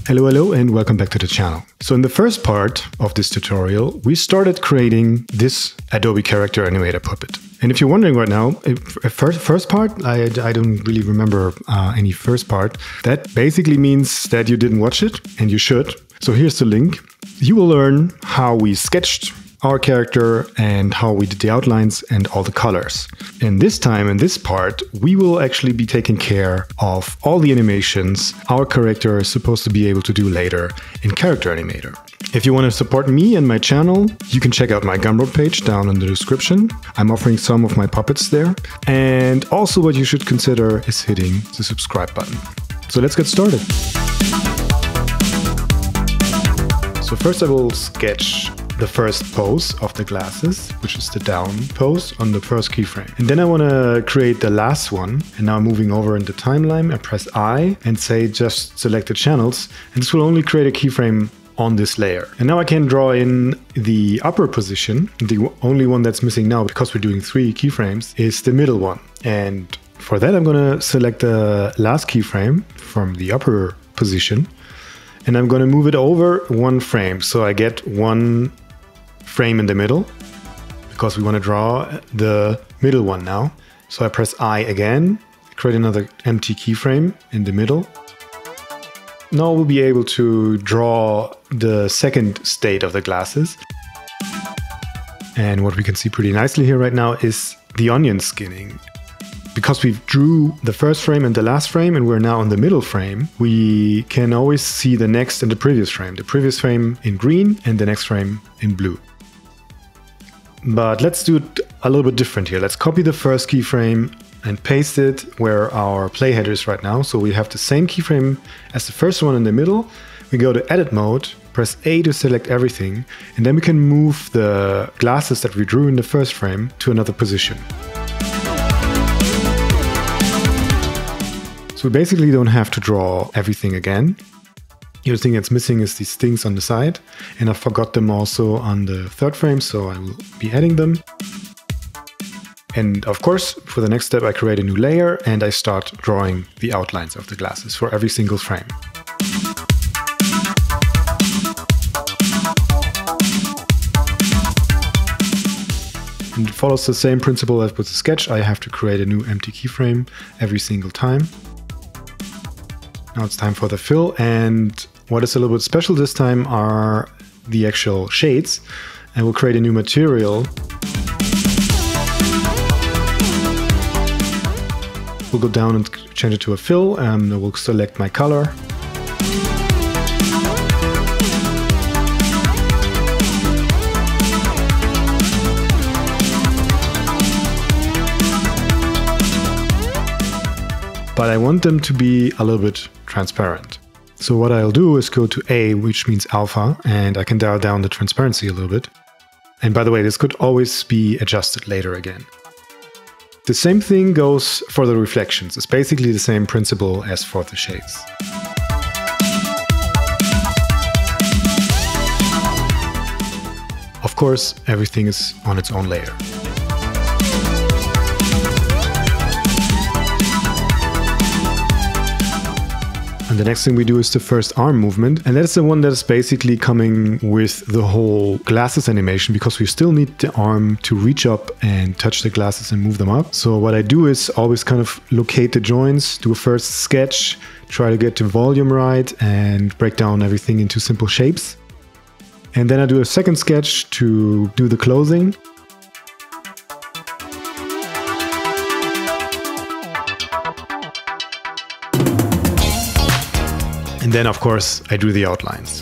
Hello and welcome back to the channel. So in the first part of this tutorial, we started creating this Adobe Character Animator puppet. And if you're wondering right now, first part, I don't really remember any first part. That basically means that you didn't watch it, and you should. So here's the link. You will learn how we sketched our character and how we did the outlines and all the colors. And this time, in this part, we will actually be taking care of all the animations our character is supposed to be able to do later in Character Animator. If you want to support me and my channel, you can check out my Gumroad page down in the description. I'm offering some of my puppets there. And also what you should consider is hitting the subscribe button. So let's get started. So first I will sketch the first pose of the glasses, which is the down pose on the first keyframe. And then I want to create the last one. And now moving over in the timeline, I press I and say just select the channels. And this will only create a keyframe on this layer. And now I can draw in the upper position. The only one that's missing now, because we're doing 3 keyframes, is the middle one. And for that, I'm going to select the last keyframe from the upper position. And I'm going to move it over 1 frame. So I get 1 frame in the middle, because we want to draw the middle one now. So I press I again, create another empty keyframe in the middle. Now we'll be able to draw the second state of the glasses. And what we can see pretty nicely here right now is the onion skinning. Because we drew the first frame and the last frame and we're now on the middle frame, we can always see the next and the previous frame. The previous frame in green and the next frame in blue. But let's do it a little bit different here. Let's copy the first keyframe and paste it where our playhead is right now. So we have the same keyframe as the first one in the middle. We go to edit mode, press A to select everything, and then we can move the glasses that we drew in the first frame to another position. So we basically don't have to draw everything again. The only thing that's missing is these things on the side, and I forgot them also on the third frame, so I will be adding them. And of course, for the next step, I create a new layer and I start drawing the outlines of the glasses for every single frame. And it follows the same principle as with the sketch. I have to create a new empty keyframe every single time. Now it's time for the fill, and what is a little bit special this time are the actual shades. And we'll create a new material. We'll go down and change it to a fill, and we'll select my color. But I want them to be a little bit transparent. So what I'll do is go to A, which means alpha, and I can dial down the transparency a little bit. And by the way, this could always be adjusted later again. The same thing goes for the reflections. It's basically the same principle as for the shades. Of course, everything is on its own layer. And the next thing we do is the first arm movement. And that's the one that is basically coming with the whole glasses animation, because we still need the arm to reach up and touch the glasses and move them up. So what I do is always kind of locate the joints, do a first sketch, try to get the volume right and break down everything into simple shapes. And then I do a second sketch to do the closing. And then, of course, I do the outlines.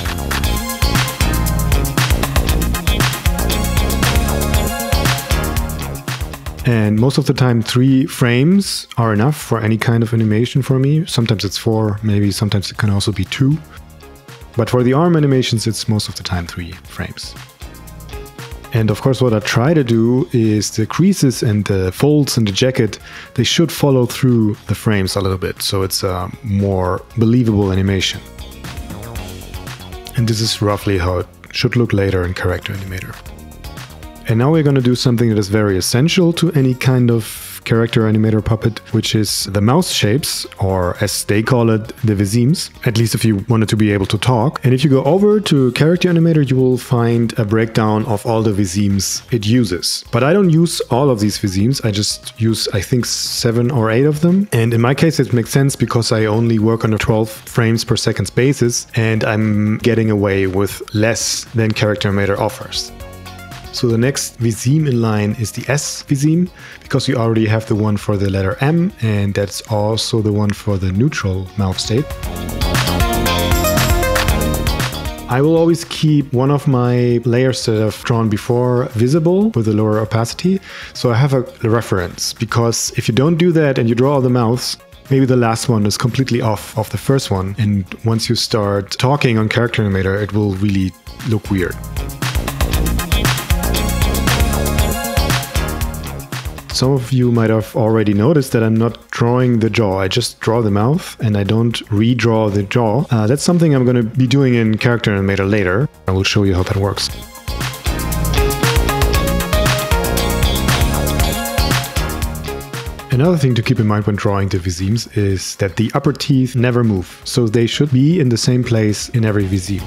And most of the time, 3 frames are enough for any kind of animation for me. Sometimes it's 4, maybe sometimes it can also be 2. But for the arm animations, it's most of the time 3 frames. And of course, what I try to do is the creases and the folds in the jacket, they should follow through the frames a little bit, so it's a more believable animation. And this is roughly how it should look later in Character Animator. And now we're going to do something that is very essential to any kind of Character Animator puppet, which is the mouse shapes, or as they call it, the visages, at least if you wanted to be able to talk. And if you go over to Character Animator, you will find a breakdown of all the visages it uses. But I don't use all of these visages, I just use, I think, 7 or 8 of them. And in my case, it makes sense because I only work on a 12 frames per second basis, and I'm getting away with less than Character Animator offers. So the next visage in line is the S visage, because you already have the one for the letter M, and that's also the one for the neutral mouth state. I will always keep one of my layers that I've drawn before visible with a lower opacity, so I have a reference, because if you don't do that and you draw all the mouths, maybe the last one is completely off of the first one, and once you start talking on Character Animator, it will really look weird. Some of you might have already noticed that I'm not drawing the jaw, I just draw the mouth and I don't redraw the jaw. That's something I'm going to be doing in Character Animator later. I will show you how that works. Another thing to keep in mind when drawing the visages is that the upper teeth never move, so they should be in the same place in every visage.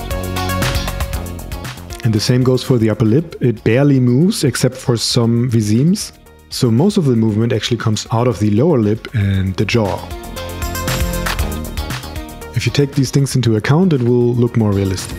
And the same goes for the upper lip, it barely moves except for some visages. So most of the movement actually comes out of the lower lip and the jaw. If you take these things into account, it will look more realistic.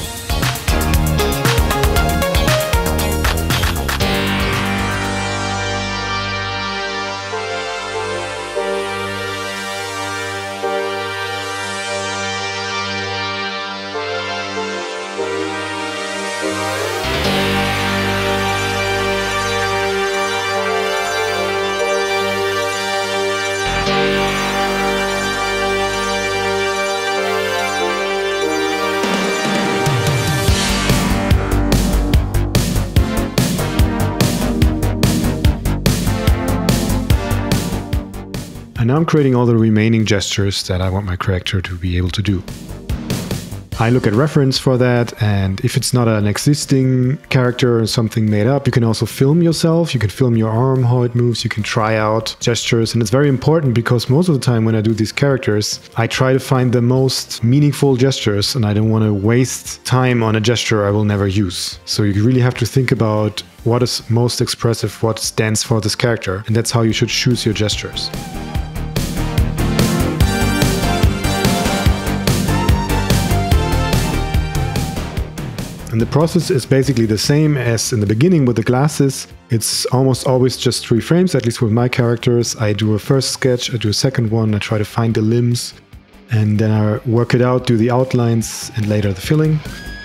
And now I'm creating all the remaining gestures that I want my character to be able to do. I look at reference for that, and if it's not an existing character or something made up, you can also film yourself, you can film your arm, how it moves, you can try out gestures, and it's very important because most of the time when I do these characters, I try to find the most meaningful gestures and I don't want to waste time on a gesture I will never use. So you really have to think about what is most expressive, what stands for this character, and that's how you should choose your gestures. And the process is basically the same as in the beginning with the glasses. It's almost always just 3 frames, at least with my characters. I do a first sketch, I do a second one, I try to find the limbs, and then I work it out, do the outlines, and later the filling.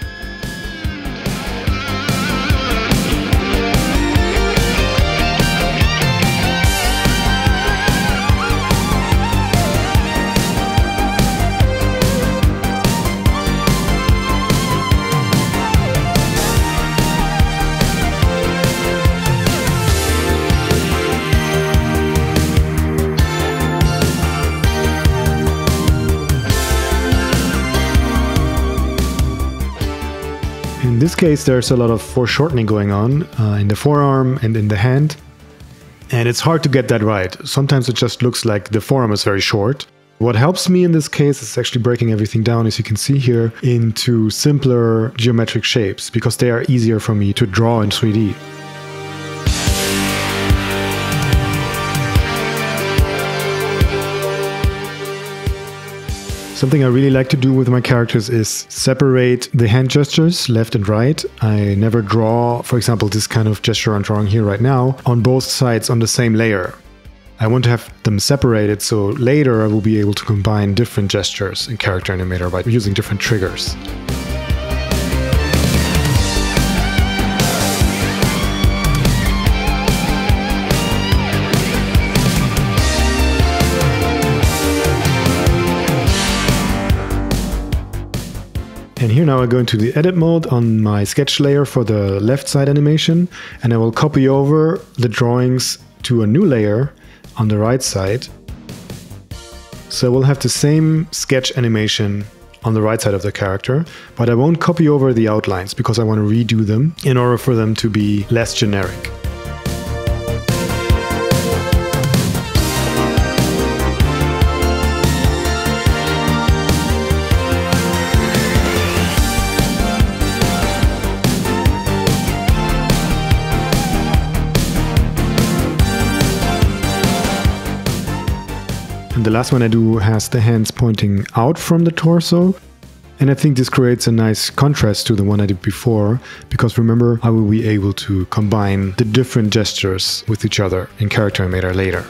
In this case, there's a lot of foreshortening going on in the forearm and in the hand, and it's hard to get that right. Sometimes it just looks like the forearm is very short. What helps me in this case is actually breaking everything down, as you can see here, into simpler geometric shapes, because they are easier for me to draw in 3D. Something I really like to do with my characters is separate the hand gestures left and right. I never draw, for example, this kind of gesture I'm drawing here right now, on both sides on the same layer. I want to have them separated so later I will be able to combine different gestures in Character Animator by using different triggers. And here now I go into the edit mode on my sketch layer for the left side animation, and I will copy over the drawings to a new layer on the right side. So we'll have the same sketch animation on the right side of the character, but I won't copy over the outlines because I want to redo them in order for them to be less generic. the last one I do has the hands pointing out from the torso. And I think this creates a nice contrast to the one I did before, because remember, I will be able to combine the different gestures with each other in Character Animator later.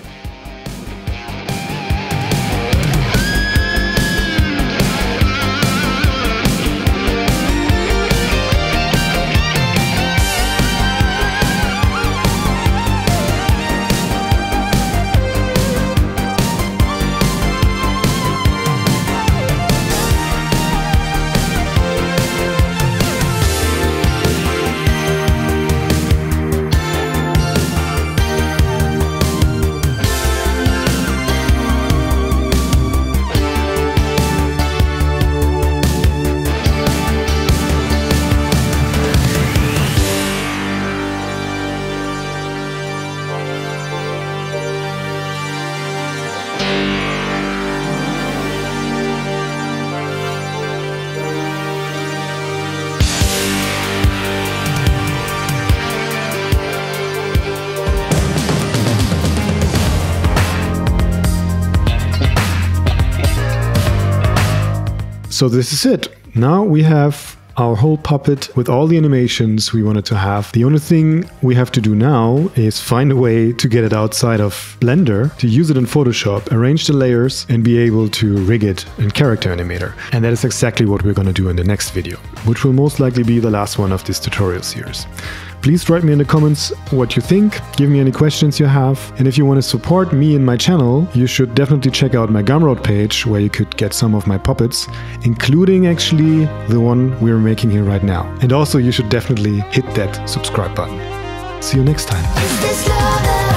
So this is it. Now we have our whole puppet with all the animations we wanted to have. The only thing we have to do now is find a way to get it outside of Blender, to use it in Photoshop, arrange the layers, and be able to rig it in Character Animator. And that is exactly what we're going to do in the next video, which will most likely be the last one of this tutorial series. Please write me in the comments what you think, give me any questions you have, and if you want to support me and my channel, you should definitely check out my Gumroad page where you could get some of my puppets, including actually the one we're making here right now. And also you should definitely hit that subscribe button. See you next time.